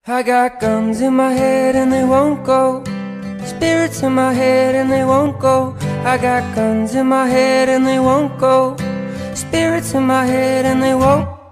I got guns in my head and they won't go. Spirits in my head and they won't go. I got guns in my head and they won't go. Spirits in my head and they won't